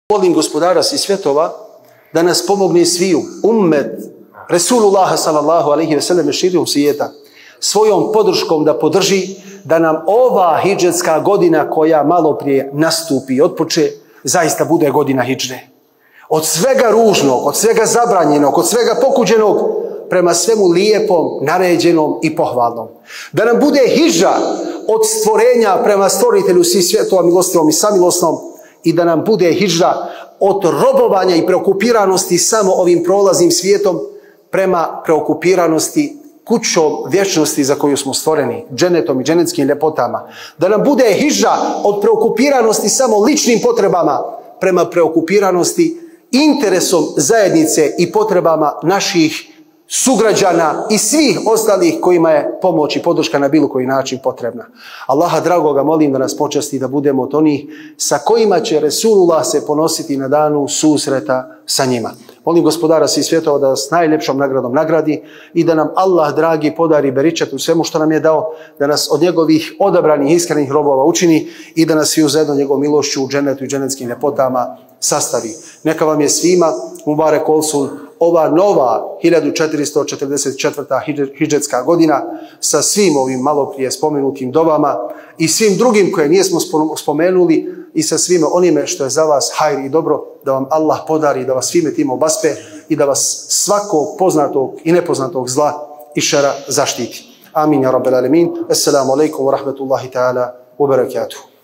Molim gospodara svih svjetova da nas pomogne sviju, ummet Resulullaha sallallahu alaihi ve sellem širom svijeta, svojom podrškom da podrži da nam ova hidžetska godina koja malo prije nastupi i otpoče, zaista bude godina hidžre. Od svega ružnog, od svega zabranjenog, od svega pokuđenog, prema svemu lijepom, naređenom i pohvalnom. Da nam bude hidža od stvorenja prema stvoritelju svih svjetova milostivom i samilosnom, i da nam bude hidža od robovanja i preokupiranosti samo ovim prolaznim svijetom prema preokupiranosti kućom vječnosti za koju smo stvoreni, dženetom i dženetskim ljepotama. Da nam bude hidža od preokupiranosti samo ličnim potrebama prema preokupiranosti interesom zajednice i potrebama naših sugrađana i svih ostalih kojima je pomoć i podrška na bilo koji način potrebna. Allaha dragoga molim da nas počasti da budemo od onih sa kojima će Resulullah se ponositi na danu susreta sa njima. Molim gospodara svih svjetova da nas najljepšom nagradom nagradi i da nam Allah dragi podari beričet u svemu što nam je dao, da nas od njegovih odabranih iskrenih robova učini i da nas svi zajedno njegovom milošću u dženetu i dženetskim ljepotama sastavi. Neka vam je svima Mubarek Olsun ova nova 1444. hidžetska godina sa svim ovim malo prije spomenutim dovama i svim drugim koje nismo spomenuli i sa svime onime što je za vas hajr i dobro, da vam Allah podari, da vas svime tim obaspe i da vas svakog poznatog i nepoznatog zla i šera zaštiti. Amin, ja rabbel alemin. Assalamu alaikum wa rahmatullahi ta'ala wa barakatuh.